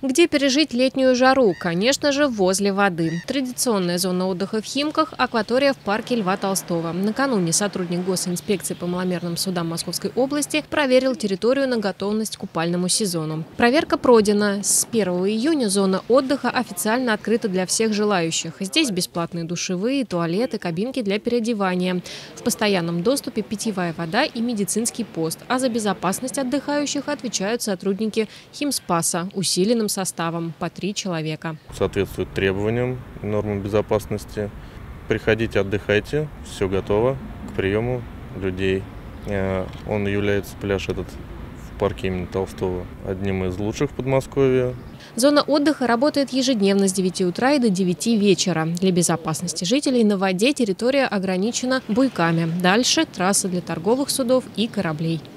Где пережить летнюю жару? Конечно же, возле воды. Традиционная зона отдыха в Химках – акватория в парке Льва Толстого. Накануне сотрудник госинспекции по маломерным судам Московской области проверил территорию на готовность к купальному сезону. Проверка пройдена. С 1 июня зона отдыха официально открыта для всех желающих. Здесь бесплатные душевые, туалеты, кабинки для переодевания. В постоянном доступе питьевая вода и медицинский пост. А за безопасность отдыхающих отвечают сотрудники Химспаса усиленным составом по 3 человека. Соответствует требованиям и нормам безопасности. Приходите, отдыхайте, все готово к приему людей. Он является, пляж этот в парке имени Толстого, одним из лучших в Подмосковье. Зона отдыха работает ежедневно с 9 утра и до 9 вечера. Для безопасности жителей на воде территория ограничена буйками. Дальше трасса для торговых судов и кораблей.